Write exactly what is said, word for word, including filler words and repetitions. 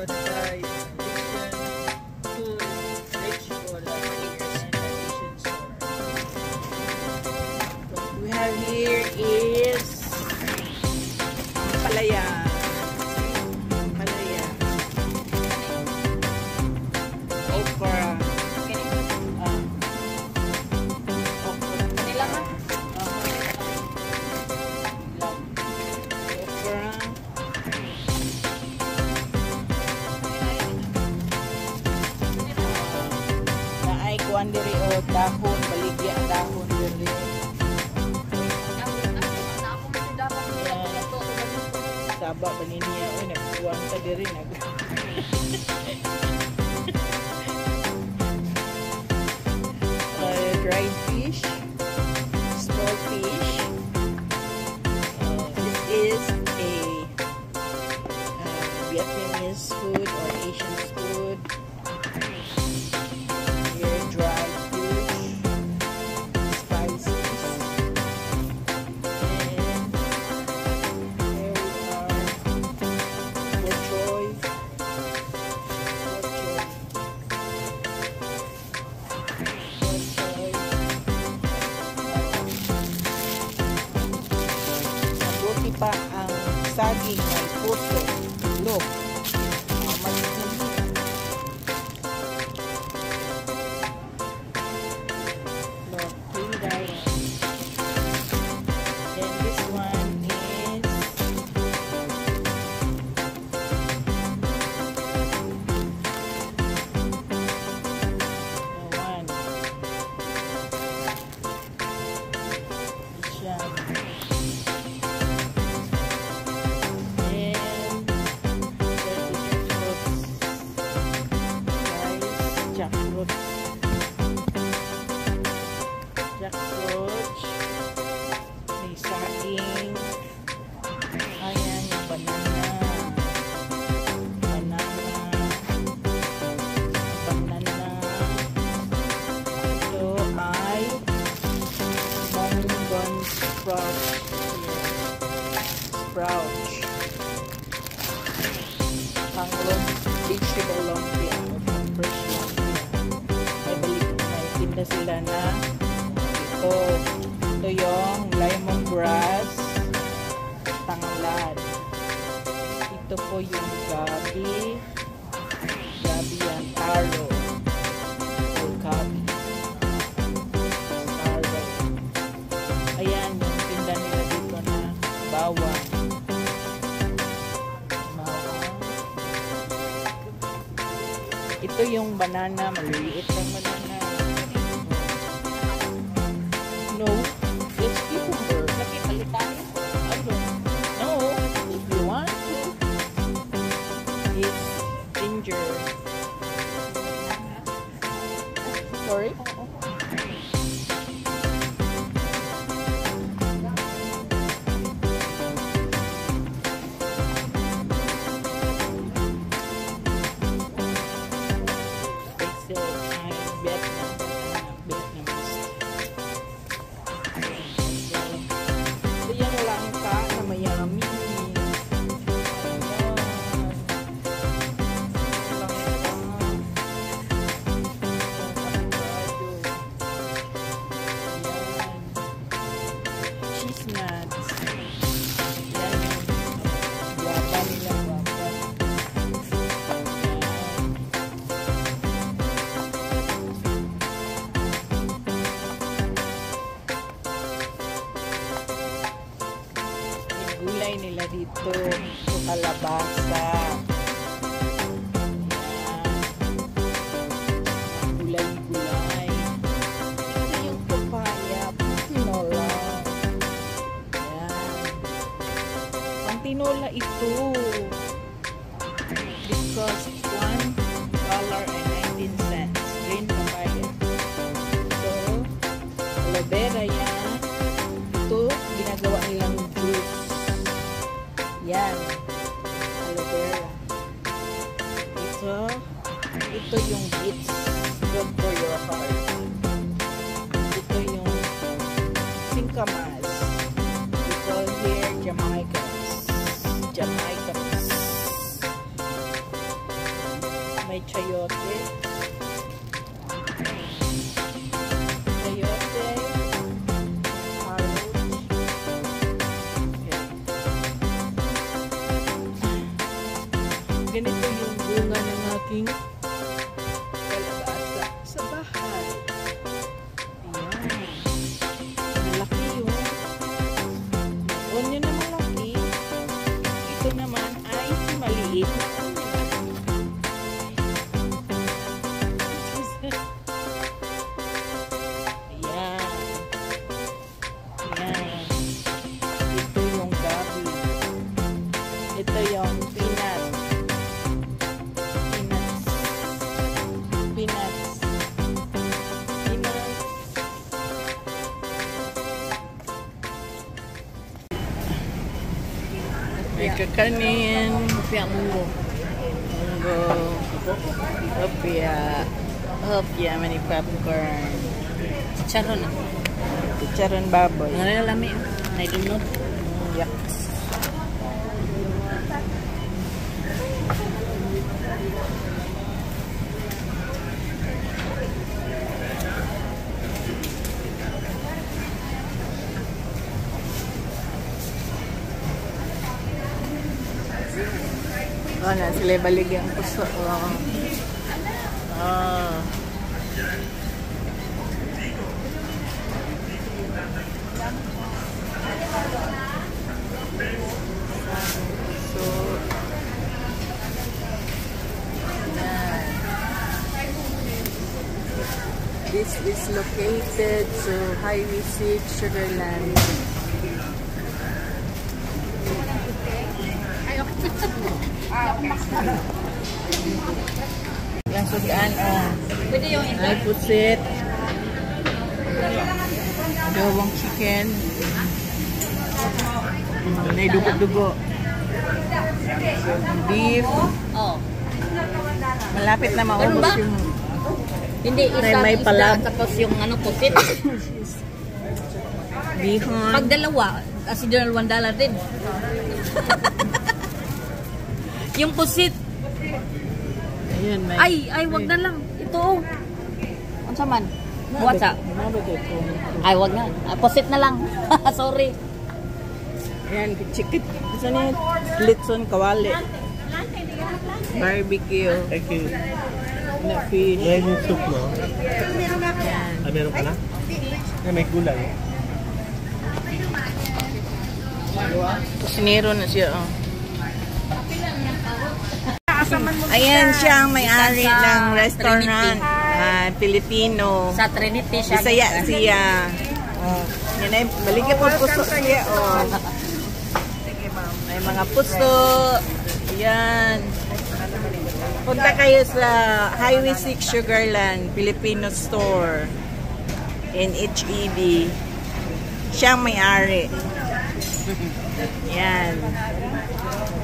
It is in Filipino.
for the guys. Addition to rich or and addition store. What we have here is palaya. Palaya. Okra. Uh, okra. Kanila ka? Kuan diri o dahon, baligya dahon diri. Saba ba niya oy nagkuan ta diri nag. uh, dried fish, small fish. Uh, this is a uh, Vietnamese food or Asian food. Pa ang saging may puso, look, uh, magiging look, really diet. Then this one is the one Jam. Jackfruit, jackfruit, may saging, ayan yung banana, banana, banana, ito ay mangon sprout, sprout, panglong, vegetable lumpia, fresh lumpia. Tinda sila na ito ito yung lemongrass tanglad, ito po yung gabi gabi yan, taro o gabi taro. Ayan yung tinda nila dito na bawang bawang. Ito yung banana, maliliit ng banana. No, it's cucumber. Nakikalitan ko. I don't know. If you want to, it's ginger. Sorry? They said I'm Vietnam. Gulay nila dito, ito kalabasa, gulay-gulay, ito yung papaya, tinola, yan, ang tinola ito, because one dollar and nineteen cents, green papaya, so, aloe vera yan, ito, ginagawa nilang juice. Yan, aloe vera. Ito, ito yung beets, good for your heart. Ito yung singkamas. We call here Jamaicans. Jamaicans. chayote. Chayote. Carrots. Okay. Ganito yung bunga ng aking kalabasa sa bahay. Ayan. Malaki yung onion na malaki. Ito naman ay maliit na onion. Ayan. Ayan. Ito yung gabi. Ito yung peanut. Peanuts. Peanuts. Peanuts. May kakanin. Hopya munggo. Munggo. Hopya. Hopya. Mani popcorn. Chicharon na. Chicharon baboy. Ngayon lami. Naidunod. Yaks. Oh, na sila balig ang puso. Oh. Oh. So, yan. This is located to Highway six, Sugarland. Yung sugaan, oh. Pwede yung ito. Ay, pusit. Adobong chicken. Mm, may dugo-dugo. Beef. Oh. Malapit na Ganun maubos ba? yung... Hindi, May- isa, may isda, palab. tapos yung ano, pusit. Bihon. Pag dalawa, kasi dalawang dollar din. Yung pusit. Ayun, may... Ay, ay, wag na lang. Ito, oh. Ano sa man? What's up? Mabagay ko. Ay, wag na. Ah, pusit na lang. Sorry. Ayan, chicken. Gusto niya, litson, kawali. Barbecue. Thank you. Na fish. Yan yung soup, no? Ayan. Ah, meron ka na? Yan, may gulay. Kusinero na siya, oh. Ayan siya ang may-ari ng restaurant. Ah, Pilipino. Sa Trinity siya. Bisaya siya. Oh. Yan ay, baligyan po puso siya, oh. May mga puso. Ayan. Punta kayo sa Highway six Sugarland Filipino Store in H E D. Siya ang may-ari. Yan.